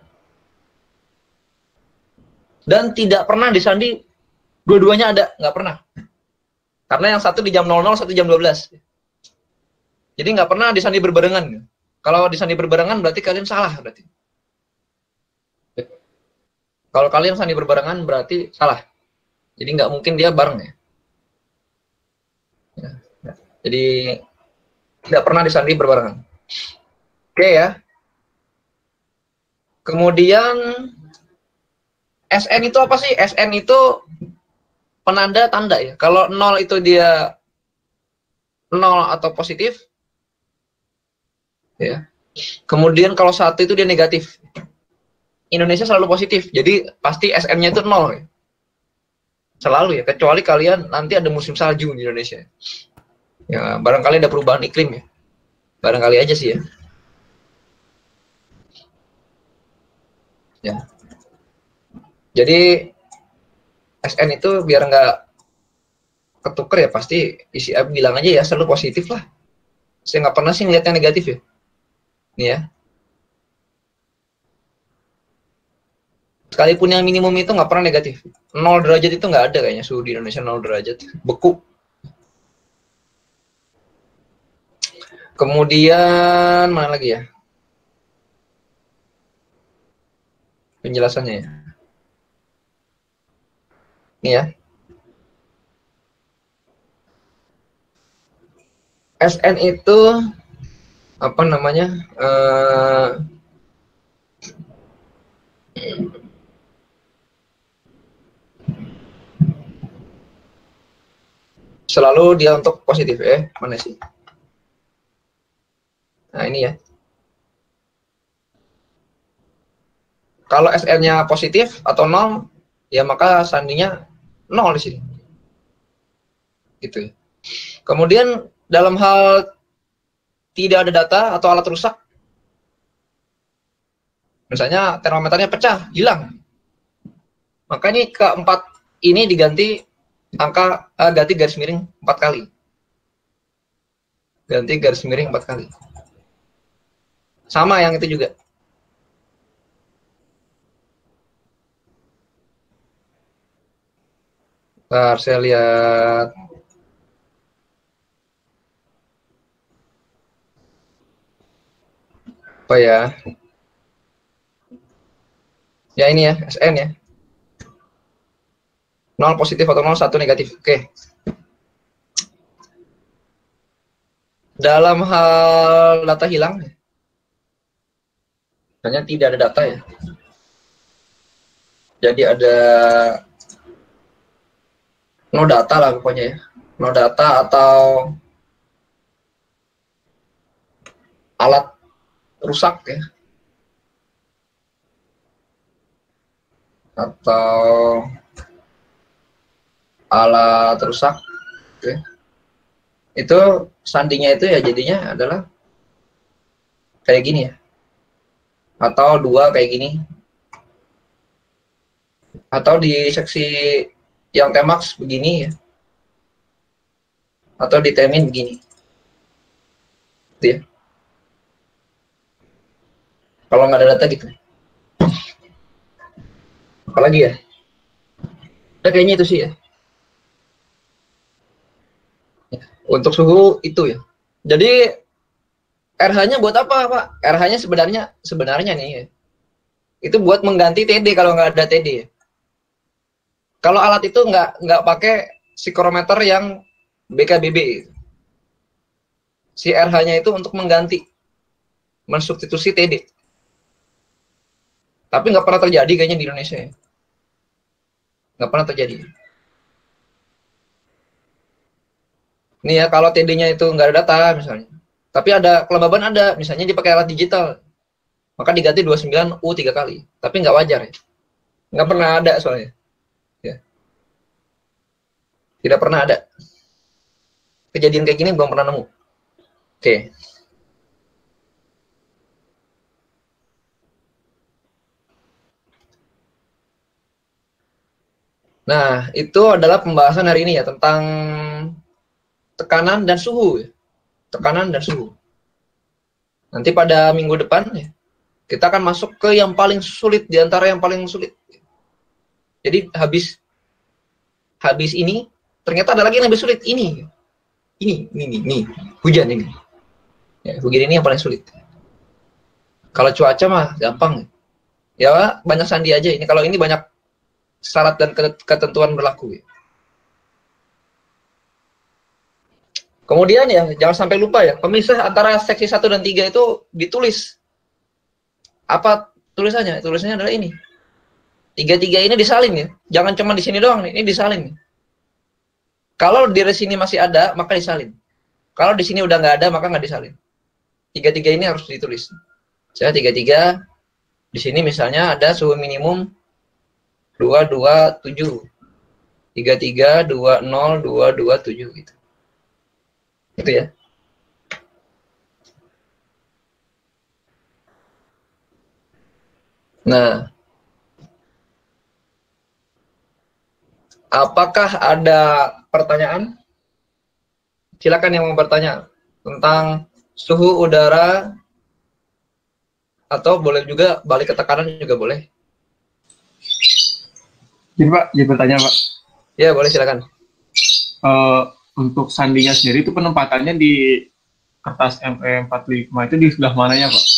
Dan tidak pernah disandi dua-duanya ada, nggak pernah. Karena yang satu di jam 00, satu jam 12. Jadi nggak pernah disandi berbarengan. Kalau disandi berbarengan berarti kalian salah berarti. Kalau kalian sandi berbarengan berarti salah. Jadi nggak mungkin dia bareng ya. Jadi tidak pernah disandi berbarengan. Oke ya. Kemudian SN itu apa sih? SN itu penanda tanda ya. Kalau 0 itu dia 0 atau positif. Ya. Kemudian kalau 1 itu dia negatif. Indonesia selalu positif, jadi pasti SN-nya itu 0 ya. Selalu ya, kecuali kalian nanti ada musim salju di Indonesia. Ya, barangkali ada perubahan iklim ya. Barangkali aja sih ya. Ya. Jadi SN itu biar nggak ketuker ya, pasti isi bilang aja ya selalu positif lah. Saya nggak pernah sih ngeliat yang negatif ya. Nih ya. Sekalipun yang minimum itu nggak pernah negatif. 0 derajat itu nggak ada kayaknya suhu di Indonesia 0 derajat. Beku. Kemudian mana lagi ya? Penjelasannya ya. Nih ya. SN itu apa namanya? Selalu dia untuk positif ya. Mana sih? Nah, ini ya. Kalau SN-nya positif atau 0, ya maka sandinya 0 di sini. Gitu ya. Kemudian dalam hal tidak ada data atau alat rusak, misalnya termometernya pecah, hilang, maka ini keempat ini diganti ganti garis miring 4 kali. Ganti garis miring 4 kali. Sama yang itu juga. Bentar, saya lihat. Apa ya? Ya ini ya, SN ya. 0 positif atau 0, 1 negatif. Oke. Dalam hal data hilang, hanya tidak ada data ya. Jadi ada no data lah pokoknya ya. No data atau alat rusak ya. Atau alat rusak. Oke. Itu sandinya itu ya jadinya adalah kayak gini ya. Atau 2 kayak gini. Atau di seksi yang Tmax begini ya. Atau di Tmin begini. Gitu ya. Kalau nggak ada data gitu. Apalagi ya? Kayaknya itu sih ya. Untuk suhu itu ya. Jadi RH-nya buat apa, Pak? RH-nya sebenarnya nih ya. Itu buat mengganti TD kalau nggak ada TD ya. Kalau alat itu nggak pakai psikometer yang BKBB. Si RH-nya itu untuk mengganti, mensubstitusi TD. Tapi nggak pernah terjadi kayaknya di Indonesia ya. Nggak pernah terjadi. Nih ya, kalau TD-nya itu nggak ada data misalnya. Tapi ada kelembaban ada, misalnya dipakai alat digital. Maka diganti 29U 3 kali. Tapi nggak wajar ya. Nggak pernah ada soalnya. Ya. Tidak pernah ada. Kejadian kayak gini belum pernah nemu. Oke. Nah, itu adalah pembahasan hari ini ya tentang tekanan dan suhu. Tekanan dan suhu. Nanti pada minggu depan ya, kita akan masuk ke yang paling sulit di antara yang paling sulit. Jadi habis ini ternyata ada lagi yang lebih sulit ini. Ini hujan ini. Ya, hujan ini yang paling sulit. Kalau cuaca mah gampang. Ya banyak sandi aja ini. Kalau ini banyak syarat dan ketentuan berlaku. Ya. Kemudian ya, jangan sampai lupa ya, pemisah antara seksi 1 dan 3 itu ditulis. Apa tulisannya? Tulisannya adalah ini. 3 ini disalin ya. Jangan cuma di sini doang nih, ini disalin. Kalau di sini masih ada, maka disalin. Kalau di sini udah nggak ada, maka nggak disalin. tiga-tiga ini harus ditulis. Saya tiga-tiga di sini misalnya ada suhu minimum 227. 33, 20, 227 gitu. Gitu ya. Nah, apakah ada pertanyaan? Silakan yang mau bertanya tentang suhu udara, atau boleh juga balik ke tekanan juga boleh. Jadi Pak, jadi bertanya Pak, Ya, boleh silakan. untuk sandinya sendiri itu penempatannya di kertas ME45 itu di sebelah mananya Pak?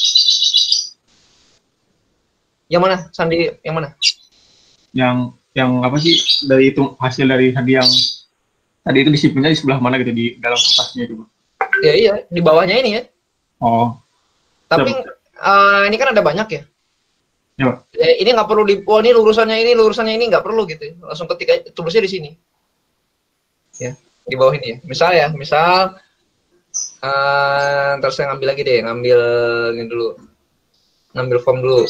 Yang mana? Sandi yang mana? Yang apa sih dari itu hasil dari sandi yang tadi itu disiplinnya di sebelah mana gitu di dalam kertasnya itu Pak? Ya iya, di bawahnya ini ya. Oh, Tapi ini kan ada banyak ya. ya Pak. Ini nggak perlu ini lurusannya ini nggak perlu gitu. Langsung ketika tulisnya di sini. Ya, di bawah ini ya. Misal terus saya ngambil lagi deh, ngambil ini dulu. Ngambil form dulu.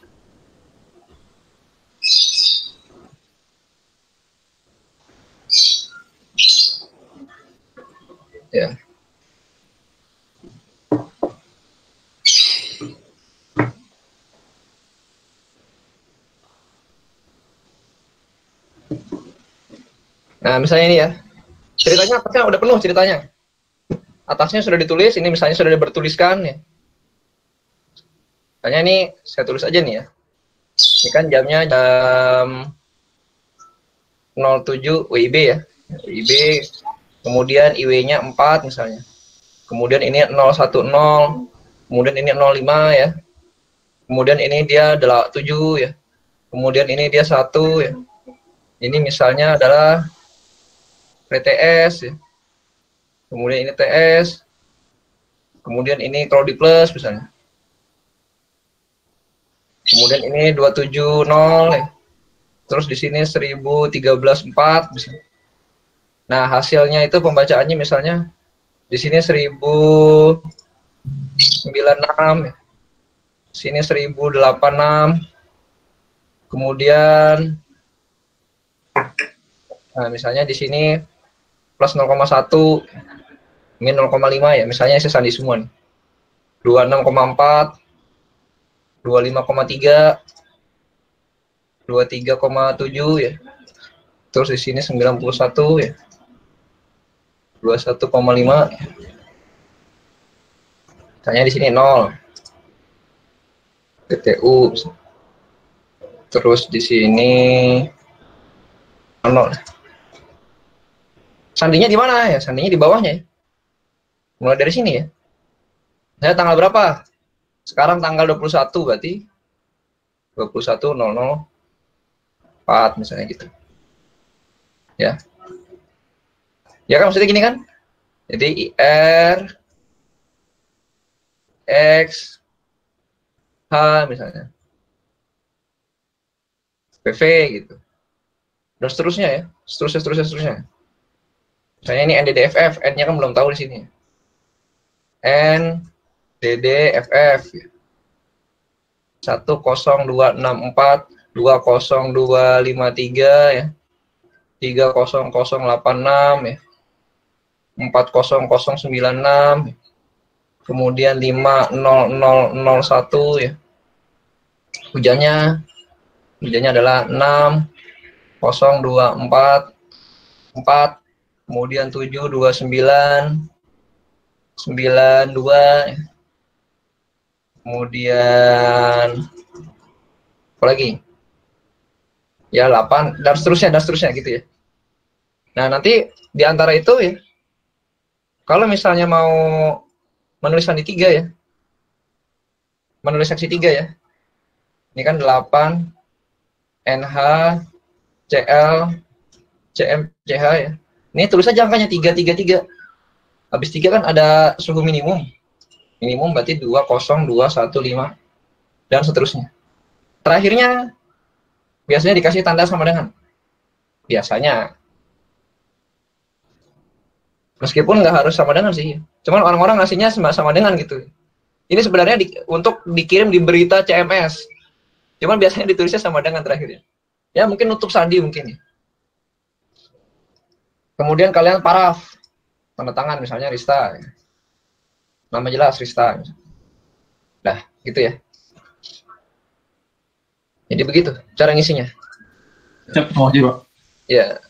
Ya. Nah, misalnya ini ya. Ceritanya atasnya udah penuh ceritanya. Atasnya sudah ditulis, ini misalnya sudah bertuliskan ya. Misalnya ini saya tulis aja nih ya. Ini kan jamnya jam 07 WIB ya. WIB, kemudian IW-nya 4 misalnya. Kemudian ini 010, kemudian ini 05 ya. Kemudian ini dia 7 ya. Kemudian ini dia 1 ya. Ini misalnya adalah PTS ya. Kemudian ini TS. Kemudian ini kalau di plus misalnya. Kemudian ini 270 ya. Terus di sini 1013.4 misalnya. Nah, hasilnya itu pembacaannya misalnya di sini 1096 ya. Sini 1086. Kemudian nah, misalnya di sini plus 0,1 min 0,5 ya. Misalnya saya sandi semua nih. 26,4, 25,3, 23,7 ya. Terus di sini 91 ya. 21,5 ya. Misalnya di sini 0. PTU. Terus di sini 0. Sandinya di mana ya? Sandinya di bawahnya ya. Mulai dari sini ya. Saya tanggal berapa? Sekarang tanggal 21 berarti 21.00 misalnya gitu. Ya. Ya kan maksudnya gini kan? Jadi IR X H misalnya. PV gitu. Dan seterusnya ya. Seterusnya. Misalnya ini NDDFF, N-nya kan belum tahu di sini. N DDFF 10264 20253 ya. 30086 ya. 40096 kemudian 50001 ya. Hujannya adalah 60244 kemudian 729 92 ya. Kemudian apa lagi? Ya 8 dan seterusnya gitu ya. Nah, nanti di antara itu ya, kalau misalnya mau menulis sandi 3 ya, menulis seksi 3 ya, ini kan 8, NH, CL, CM, CH ya. Ini tulis aja angkanya 333. Habis 3 kan ada suhu minimum. Minimum berarti 20215 dan seterusnya. Terakhirnya biasanya dikasih tanda sama dengan. Biasanya. Meskipun nggak harus sama dengan sih. Cuman orang-orang ngasihnya sama dengan gitu. Ini sebenarnya untuk dikirim di berita CMS. Cuman biasanya ditulisnya sama dengan terakhirnya. Ya mungkin nutup sandi mungkin ya. Kemudian kalian paraf. Tanda tangan misalnya Rista. Nama jelas Rista. Nah, gitu ya. Jadi begitu cara ngisinya. Siap, makasih Pak. Ya.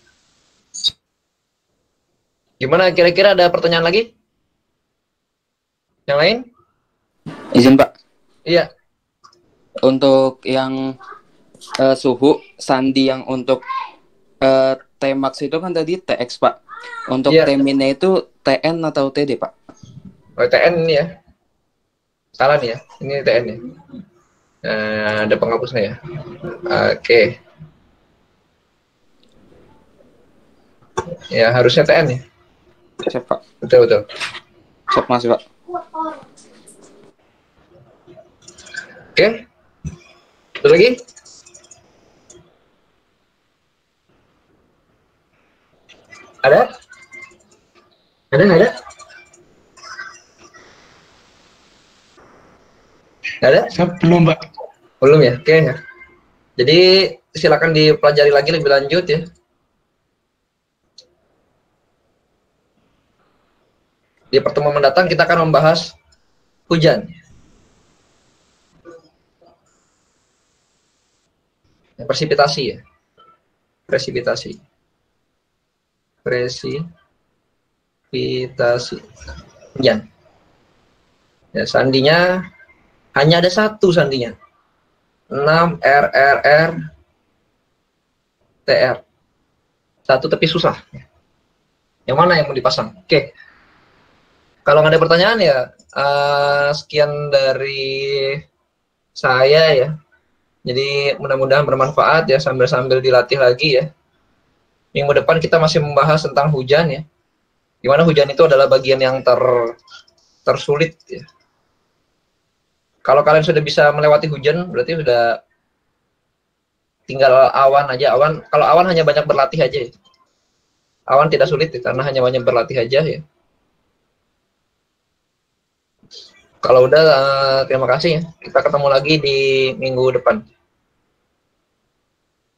Gimana kira-kira ada pertanyaan lagi? Yang lain? Izin Pak, Iya. untuk yang suhu sandi yang untuk T-Max itu kan tadi TX Pak. Untuk Iya. T-minnya itu TN atau TD Pak? Oh, TN ini ya. Salah nih ya. Ini TN ya. Ada penghapusnya ya. Oke. Ya, harusnya TN ya. Siap Pak. Betul. Siap, makasih Pak. Oke. Ada lagi? Ada? Ada nggak ada? Nggak ada? Siap, belum Pak. Belum ya? Oke. Jadi silakan dipelajari lagi lebih lanjut ya. Di pertemuan mendatang kita akan membahas hujan. Presipitasi ya. Presipitasi. Hujan. Ya, sandinya hanya ada satu sandinya. 6 RRR TR. Satu tapi susah. Yang mana yang mau dipasang? Oke. Kalau nggak ada pertanyaan ya sekian dari saya ya. Jadi mudah-mudahan bermanfaat ya sambil dilatih lagi ya. Minggu depan kita masih membahas tentang hujan ya. Gimana hujan itu adalah bagian yang tersulit ya. Kalau kalian sudah bisa melewati hujan berarti sudah tinggal awan aja. Kalau awan hanya banyak berlatih aja ya. Awan tidak sulit ya, karena hanya banyak berlatih aja ya. Kalau udah terima kasih ya. Kita ketemu lagi di minggu depan.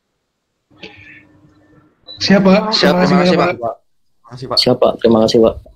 Siap Pak. Siap, terima kasih Pak. Siap Pak, terima kasih Pak.